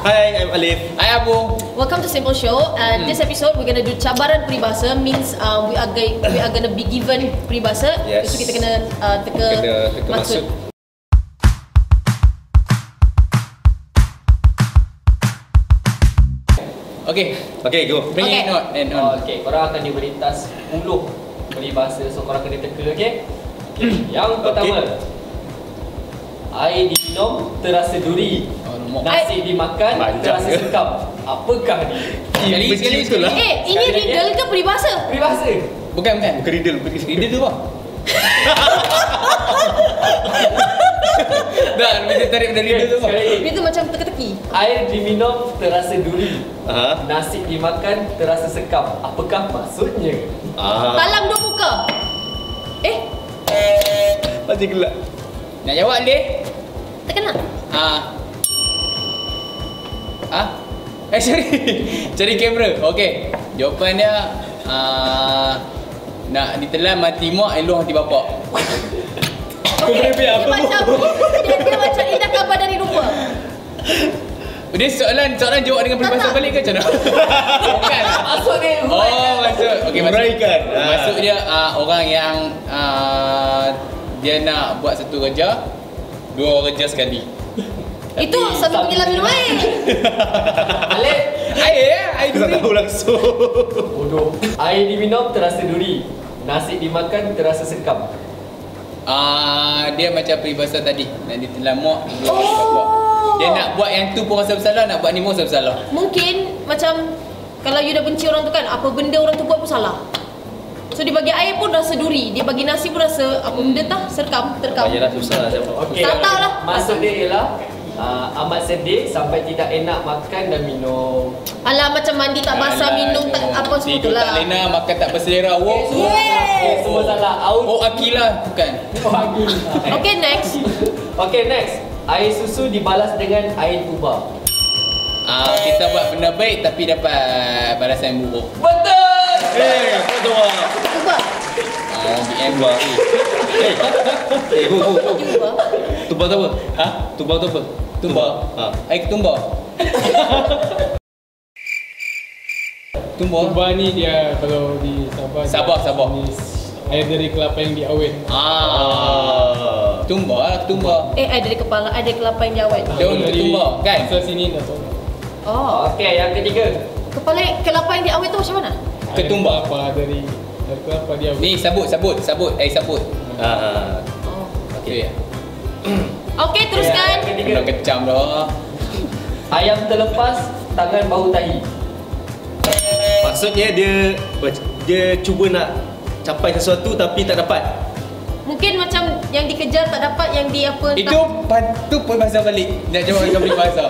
Hi, I'm Alif. Hi Abu. Welcome to Simple Show. This episode we're gonna do cabaran peribahasa. Means we are gonna be given peribahasa. Yes. So kita kena teka maksud. Okay, go. Bring Okay. it on and on. Okay, korang akan diberi task 10 peribahasa. So korang kena teka, okay? Yang pertama, air diminum terasa duri, nasi dimakan terasa sekam. Apakah dia? Sekali itulah. Ini riddle ke peribahasa? Peribahasa. Bukan. Bukan riddle. Riddle tu apa? Dah, mesti tarik dari riddle tu apa? Sekali lagi. Dia tu macam teka-teki. Air diminum terasa duri, Aha. nasi dimakan terasa sekam. Apakah maksudnya? Talam dua muka. Masih gelap. Nak jawab Leh? Tak kena. Sorry. Cari kamera. Okey. Jawapan dia nak ditelan mati mak, elok hati bapak. Okay. Dia macam indah khabar dari rupa. Dia soalan jawab dengan peribahasa balik ke macam mana? Bukan. Maksud dia Maksud. Okey, Huraikan. maksud dia orang yang dia nak buat satu kerja, dua kerja sekali. Itu sambil menyelam minum air. Alif. Air Aku tak duri. tahu langsung. Bodoh. Air diminum terasa duri, nasi dimakan terasa sekam. Dia macam peribahasa tadi. Nak ditelan mak, elok hati bapak. Dia nak buat yang tu pun rasa bersalah, nak buat ni pun rasa bersalah. Mungkin macam kalau you dah benci orang tu kan, apa benda orang tu buat pun salah. So dia bagi air pun rasa duri, dia bagi nasi pun rasa apa benda tah, terkam. Banyak susah siapa. Okey. Tak tahu lah. Maksud dia ialah amat sedih sampai tidak enak makan dan minum. Alah macam mandi tak basah, minum tak apa semua tu Tidur tak lah. lena, makan tak berselera. Semua salah. Oh Akilah, bukan. Okay, next. Okay, next. Air susu dibalas dengan air tuba. Kita buat benda baik tapi dapat balasan yang buruk. Betul. Kau tahu ah. Cuba. BM Tuba. Go. Cuba. Tuba tu apa? Tuba tu apa? Tumba. Air ketumba. Tumba. Tuba ni dia kalau di Sabah. Sabah. Ni air dari kelapa yang diawet. Tumba. Ada dari kepala, ada kelapa yang jawet. Daun ketumba, kan? Asal sini dah tahu. Oh. Okay, yang ketiga. Kelapa yang diawet tu macam mana? Ketumba. Air kelapa dari kelapa diawet. Ni sabut. Air sabut. Oh. Okey. Okay, teruskan. Yang ketiga. Kena kecam dah. Ayam terlepas, tangan bau tahi. Maksudnya dia cuba nak capai sesuatu tapi tak dapat. Mungkin macam yang dikejar tak dapat, yang di apa Itu patut peribahasa balik. Nak jawab dengan peribahasa.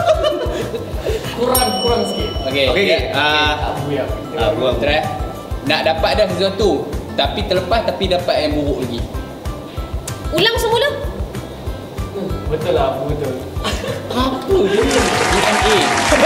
Kurang sikit. Okey. Abu ya. Buang. Try. Nak dapat dah sesuatu tapi terlepas tapi dapat yang buruk lagi. ulang semula. Betul lah, Abu, betul. Apa dia? DNA.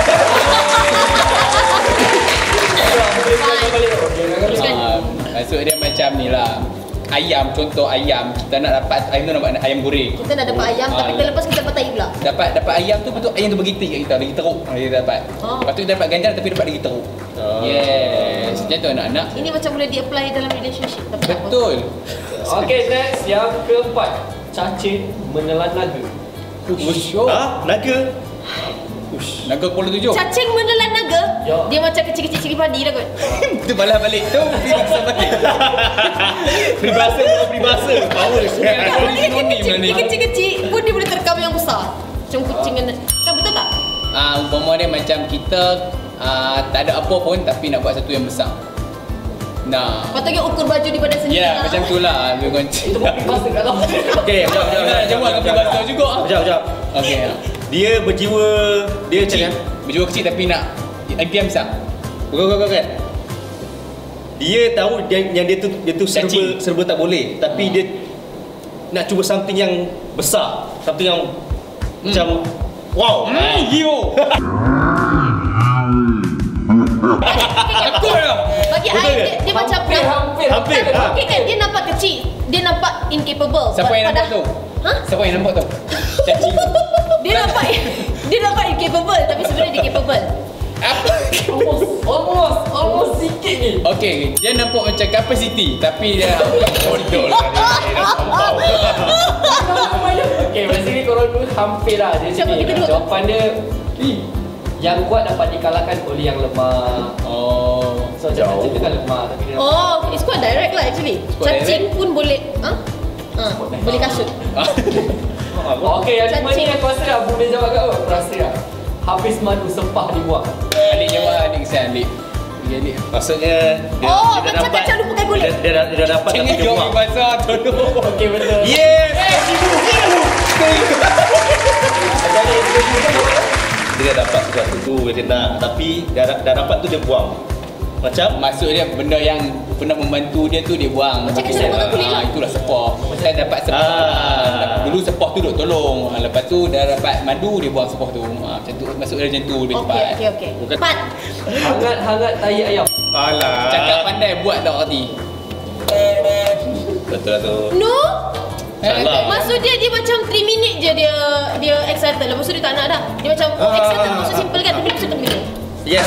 Maksud dia macam ni lah. Ayam, contoh ayam. Kita nak dapat ayam tu, nak ayam goreng. Kita nak dapat ayam tapi terlepas kita dapat tahi pula. Dapat ayam tu betul, ayam tu bagi tek kat kita, lagi teruk. Dia dapat. Lepas tu dia dapat ganjal tapi dapat lagi teruk. Yes. Macam tu anak-anak. Ini macam boleh di-apply dalam relationship tapi tak apa. Betul. Okay, next. Yang keempat. Cacing menelan naga. Naga. Naga Kuala Tujuh. Cacing menelan naga. Ya. Dia macam kecil-kecil cili padi lah kot. Itu balas balik tu. Peribahasa balik. Peribahasa bukan peribahasa. Power Dia kecil-kecil pun dia boleh terkam yang besar. Macam kucing kan. Betul tak? Umpama dia macam kita tak ada apa pun tapi nak buat satu yang besar. Nah. Patutnya ukur baju di badan sendiri. Ya, macam tu lah. Itu bukan peribahasa kat dalam. Okey, Nak jawab dengan peribahasa juga. Sekejap. Okey. Dia berjiwa Kecil. Berjiwa kecil tapi nak impian besar. Bukan. Dia tahu yang dia tu serba tak boleh, tapi dia nak cuba something yang besar, something yang macam wow. Yo. Aku dah. Bagi I dia macam Hampir. Okey kan dia nampak kecil, dia nampak incapable. Siapa yang nampak tu? Ha? Siapa yang nampak tu? Cacing. Dia nampak incapable capable tapi sebenarnya dia capable. Apa? Almost sikit ni. Okay, dia nampak macam capacity tapi dia bodoh lah dia sombong. Okay, basically korang dua hampir lah. Dia Siapa sini kita dua? jawapan dia yang kuat dapat dikalahkan oleh yang lemah. Oh. So macam cerita kan lemah tapi dia Oh, it's quite direct lah actually. Quite Cacing pun boleh boleh kasut. Okay, yang lima ni aku rasa dah boleh jawab kat aku rasa dah. Habis madu sempah dibuang. Alik jawab, Alik kesian Alik. Alik. Maksudnya Oh, macam kacang lupa pakai kulit. dia dah dapat Jangan tapi dia jawab buang. bahasa tolong. Okay, betul. Yes. Dia dah dapat sesuatu tu dia nak, tapi dah dapat tu dia buang. Macam Maksud dia benda yang pernah membantu dia tu dia buang. Macam kacang lupa pakai kulit lah. Itulah sepah. Macam dapat sepah. Dulu sepah tu duk tolong. Lepas tu dah dapat madu dia buang sepah tu. Macam tu. Maksud dia macam tu lebih tepat. Okay. Empat. Hangat-hangat tai ayam. alah. Cakap pandai buat tak arti. Betul lah tu. No. Salah. Maksud dia macam 3 minit je dia excited. Lepas tu dia tak nak dah. Dia macam excited maksud simple kan tapi maksud tak boleh. Yes.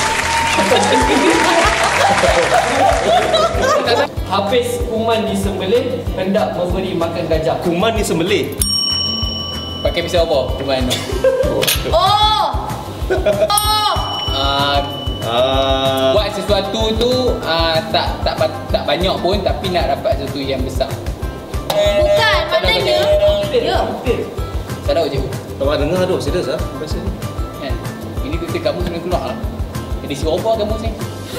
Habis kuman disembelih, hendak memberi makan gajah. Kuman ni sembelih. Pakai pisau apa? Kuman tu. Oh. Buat sesuatu tu tak banyak pun tapi nak dapat sesuatu yang besar. Bukan, maknanya ya. Salah je. Kau dengar tu, serius ah? Biasa ni. Kan? Ini kita kamu kena keluar lah. Jadi siapa kamu ni?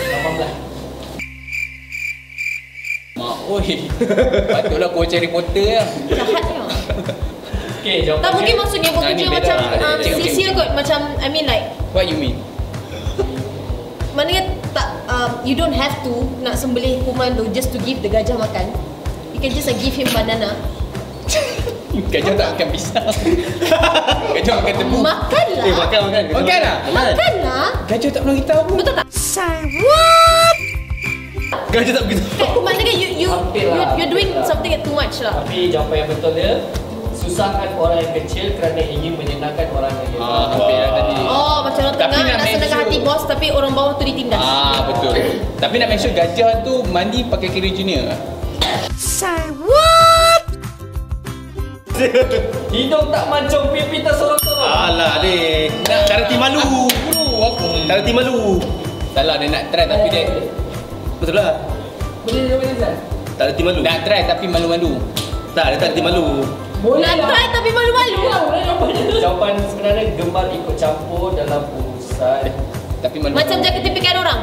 18. Mak oi. Patutlah kau cari reporter lah. Jahatnya. Okay, jawapan Tak mungkin maksudnya Nah, ni bekerja beda. macam Cik. sia-sia kot. Macam I mean like What you mean? maknanya tak you don't have to nak sembelih kuman tu just to give the gajah makan. You can just give him banana. Gajah tak makan pisang. Gajah makan tebu. Makanlah. Makan. Makan lah. Makanlah. Gajah tak pernah kita apa. Betul tak? Say what? Gajah tak begitu. Maknanya you're doing something too much lah. Tapi jawapan yang betul dia, susahkan orang yang kecil kerana ingin menyenangkan orang yang hebat. Hampir lah tadi. Oh, macam orang Tapi tengah nak nak make senangkan sure- hati bos tapi orang bawah tu ditindas. Betul. Tapi nak make sure gajah tu mandi pakai kira junior. Say what? Hidung tak mancung, pipi tersorong-sorong. Alah ni. Nak Tak reti malu. Aku. Tak reti malu. Salah dia nak try tapi dia Betul lah. Boleh jawapan Zan? Tak reti malu. nak try tapi malu-malu. Tak, dia tak reti malu. Nak try tapi malu-malu. Jawapan sebenarnya gemar ikut campur dalam urusan. Tapi malu. Macam jaga tipikan orang.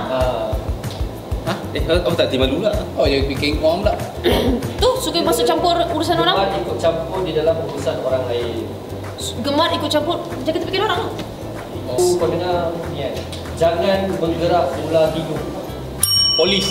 Apa tak reti malu lah? Oh, dia bikin orang pula. Tu suka masuk campur urusan Gemar orang. ikut campur di dalam urusan orang lain. Gemar ikut campur jaga tipikan orang. Kau dengar ni kan? Jangan bergerak ular hidung. Polis.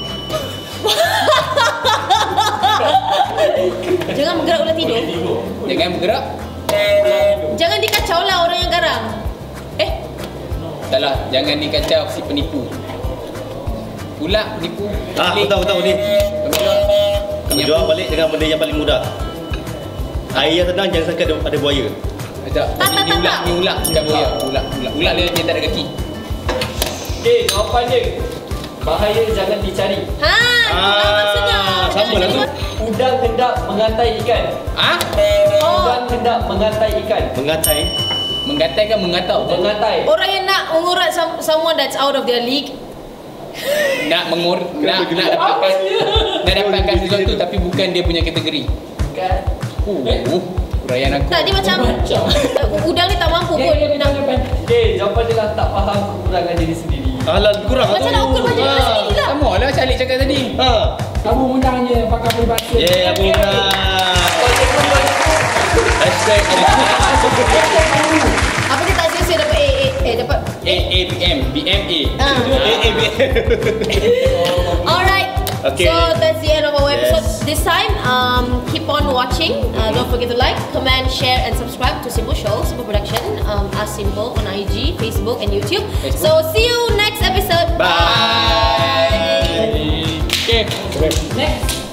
Jangan bergerak ular tidur. Jangan bergerak. Jangan dikacau lah orang yang garang. Salah, jangan dikacau si penipu. Pula penipu. Aku tahu ni. Kamu jawab balik dengan benda yang paling mudah. Air yang tenang jangan sangka ada buaya. Tak, ni ular, bukan buaya. Ular dia tak ada kaki. Okay, jawapan dia. Bahaya jangan dicari. Maksudnya. sama lah tu. Udang hendak mengatai ikan. Udang hendak mengatai ikan. Mengatai. Menggatai kan mengatau? Mengatai. Orang yang nak mengurat someone that's out of their league. Nak dapatkan sesuatu tapi bukan dia punya kategori. Bukan. Urayan aku. Tak, dia macam udang ni tak mampu pun nak. Okay, jawapan dia lah tak faham kekurangan diri sendiri. Alah kurang Macam nak ukur baju dia sendiri lah. Sama lah Syalik cakap tadi. Kamu menangnya pakai peribahasa. Yeah, aku menang. Hashtag Apa dia tak sia-sia dapat A dapat AABM BMA. Alright. Okay. So that's the end of our episode this time. Keep on watching. Don't forget to like, comment, share, and subscribe to Simple Show, Simple Production. As Simple on IG, Facebook, and YouTube. So see you next episode. Bye. Okay. Next.